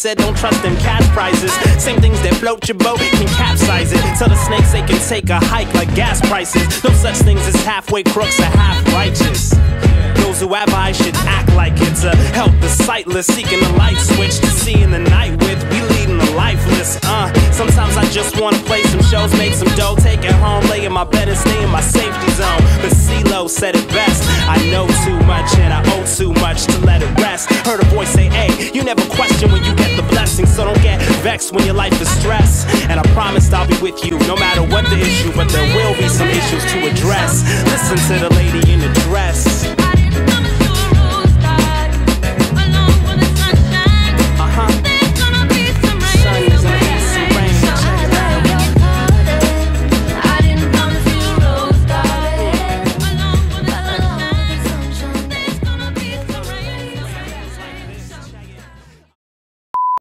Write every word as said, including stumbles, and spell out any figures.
said don't trust them cash prizes. Same things that float your boat can capsize it. Tell the snakes they can take a hike like gas prices. No such things as halfway crooks or half righteous. Those who have eyes should act like it to help the sightless, seeking the light switch to see in the night with. We leading the lifeless. Uh, sometimes I just wanna play some shows, make some dough, take it home, lay in my bed and stay in my safety zone. But CeeLo said it best. I know too much and I owe too much to let it rest. Heard a voice say, "Hey, you never question when you get the blessing, so don't get vexed when your life is stressed." And I promised I'll be with you no matter what the issue, but there will be some issues to address. Listen to the lady in the dress.